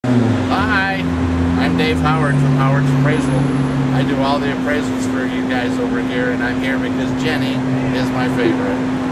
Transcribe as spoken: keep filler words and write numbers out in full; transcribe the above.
Hi, I'm Dave Howard from Howard's Appraisal. I do all the appraisals for you guys over here, and I'm here because Jenny is my favorite.